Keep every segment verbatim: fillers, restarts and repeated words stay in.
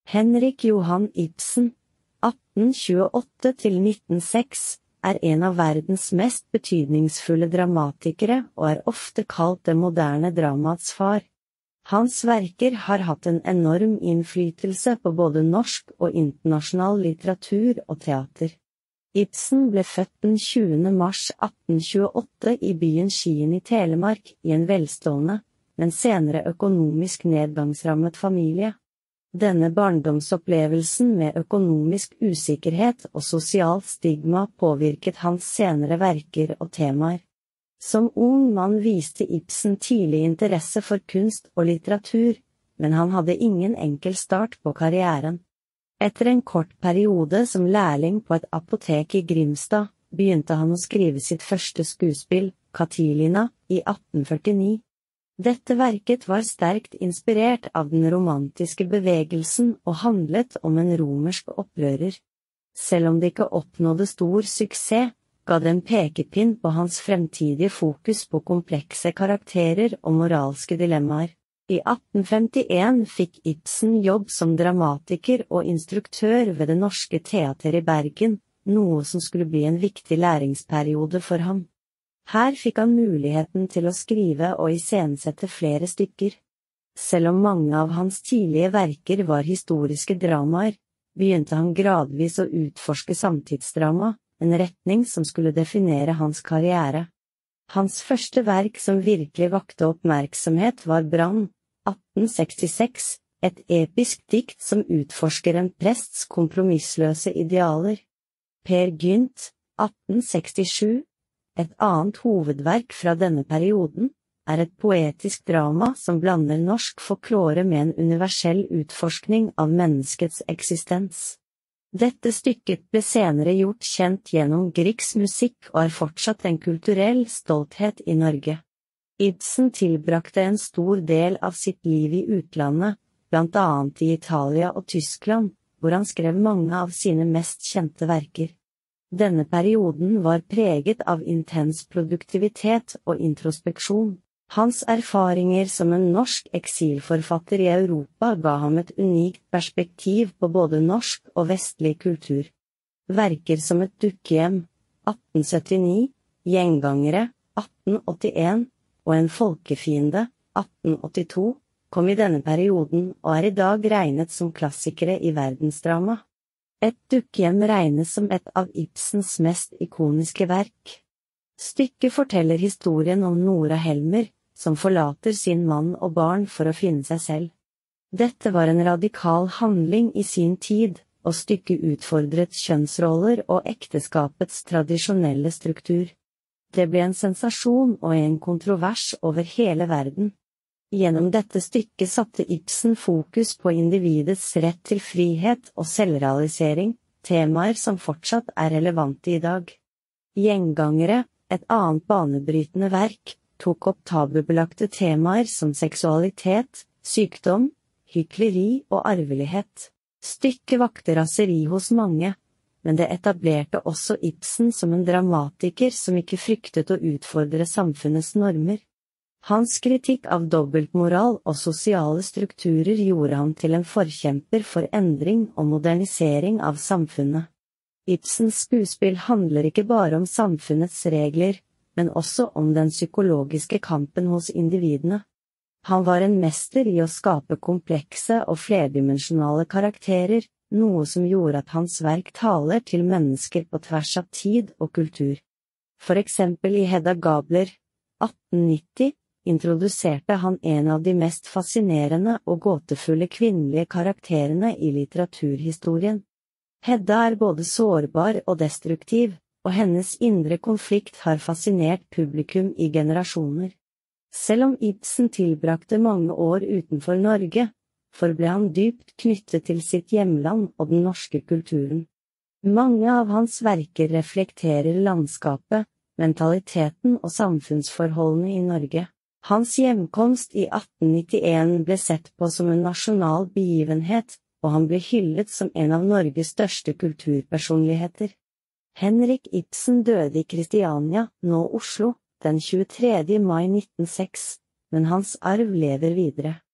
Henrik Johan Ibsen, atten tjueåtte til nitten seks, er en av verdens mest betydningsfulle dramatikere og er ofte kalt det moderne dramats far. Hans verker har hatt en enorm innflytelse på både norsk og internasjonal litteratur og teater. Ibsen ble født den tjuende mars atten tjueåtte i byen Skien i Telemark i en velstående, men senere økonomisk nedgangsrammet familie. Denne barndomsopplevelsen med økonomisk usikkerhet og sosialt stigma påvirket hans senere verker og temaer. Som ung mann viste Ibsen tidlig interesse for kunst og litteratur, men han hadde ingen enkel start på karrieren. Etter en kort periode som lærling på et apotek i Grimstad, begynte han å skrive sitt første skuespill, Katilina, i atten førtini. Dette verket var sterkt inspirert av den romantiske bevegelsen og handlet om en romersk opprører. Selv om det ikke oppnådde stor suksess, ga det en pekepinn på hans fremtidige fokus på komplekse karakterer og moralske dilemmaer. I atten femtien fikk Ibsen jobb som dramatiker og instruktør ved Det Norske Teater i Bergen, noe som skulle bli en viktig læringsperiode for ham. Her fikk han muligheten til å skrive og iscenesette flere stykker. Selv om mange av hans tidlige verker var historiske dramaer, begynte han gradvis å utforske samtidsdrama, en retning som skulle definere hans karriere. Hans første verk som virkelig vakte oppmerksomhet var Brann, atten sekstiseks, et episk dikt som utforsker en prests kompromissløse idealer. Per Gynt, atten sekstisju, et annet hovedverk fra denne perioden, er et poetisk drama som blander norsk folklore med en universell utforskning av menneskets eksistens. Dette stykket ble senere gjort kjent gjennom Griegs musikk og er fortsatt en kulturell stolthet i Norge. Ibsen tilbrakte en stor del av sitt liv i utlandet, blant annet i Italia og Tyskland, hvor han skrev mange av sine mest kjente verker. Denne perioden var preget av intens produktivitet og introspeksjon. Hans erfaringer som en norsk eksilforfatter i Europa ga ham et unikt perspektiv på både norsk og vestlig kultur. Verker som Et dukkehjem, atten syttini, Gjengangere, atten åttien, og En folkefiende, atten åttito, kom i denne perioden og er i dag regnet som klassikere i verdensdrama. Et dukkehjem regnes som et av Ibsens mest ikoniske verk. Stykket forteller historien om Nora Helmer, som forlater sin mann og barn for å finne seg selv. Dette var en radikal handling i sin tid, og stykket utfordret kjønnsroller og ekteskapets tradisjonelle struktur. Det ble en sensasjon og en kontrovers over hele verden. Gjennom dette stykket satte Ibsen fokus på individets rett til frihet og selvrealisering, temaer som fortsatt er relevante i dag. Gjengangere, et annet banebrytende verk, tok opp tabubelagte temaer som seksualitet, sykdom, hykleri og arvelighet. Stykket vakte raseri hos mange, men det etablerte også Ibsen som en dramatiker som ikke fryktet å utfordre samfunnets normer. Hans kritikk av dobbeltmoral og sosiale strukturer gjorde ham til en forkjemper for endring og modernisering av samfunnet. Ibsens skuespill handler ikke bare om samfunnets regler, men også om den psykologiske kampen hos individene. Han var en mester i å skape komplekse og flerdimensjonale karakterer, noe som gjorde at hans verk taler til mennesker på tvers av tid og kultur. For eksempel i Hedda Gabler, atten nitti, introduserte han en av de mest fascinerende og gåtefulle kvinnelige karakterene i litteraturhistorien. Hedda er både sårbar og destruktiv, og hennes indre konflikt har fascinert publikum i generasjoner. Selv om Ibsen tilbrakte mange år utenfor Norge, forble han dypt knyttet til sitt hjemland og den norske kulturen. Mange av hans verker reflekterer landskapet, mentaliteten og samfunnsforholdene i Norge. Hans hjemkomst i atten nittien ble sett på som en nasjonal begivenhet, og han ble hyllet som en av Norges største kulturpersonligheter. Henrik Ibsen døde i Kristiania, nå Oslo, den tjuetredje mai nitten seks, men hans arv lever videre.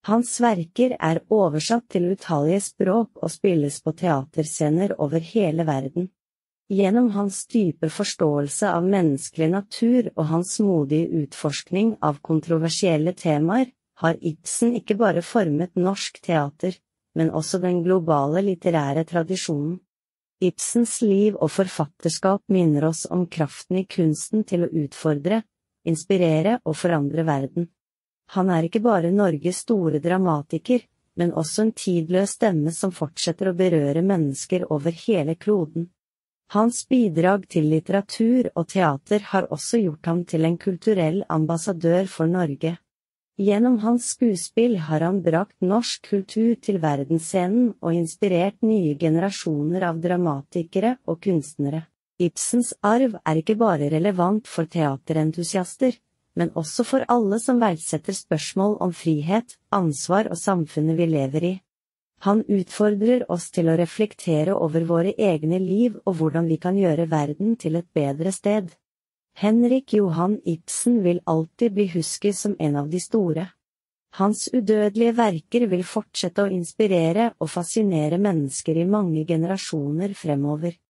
Hans verker er oversatt til utallige språk og spilles på teaterscener over hele verden. Gjennom hans dype forståelse av menneskelig natur og hans modige utforskning av kontroversielle temaer, har Ibsen ikke bare formet norsk teater, men også den globale litterære tradisjonen. Ibsens liv og forfatterskap minner oss om kraften i kunsten til å utfordre, inspirere og forandre verden. Han er ikke bare Norges store dramatiker, men også en tidløs stemme som fortsetter å berøre mennesker over hele kloden. Hans bidrag til litteratur og teater har også gjort ham til en kulturell ambassadør for Norge. Gjennom hans skuespill har han brakt norsk kultur til verdensscenen og inspirert nye generasjoner av dramatikere og kunstnere. Ibsens arv er ikke bare relevant for teaterentusiaster, men også for alle som verdsetter spørsmål om frihet, ansvar og samfunnet vi lever i. Han utfordrer oss til å reflektere over våre egne liv og hvordan vi kan gjøre verden til et bedre sted. Henrik Johan Ibsen vil alltid bli husket som en av de store. Hans udødelige verker vil fortsette å inspirere og fascinere mennesker i mange generasjoner fremover.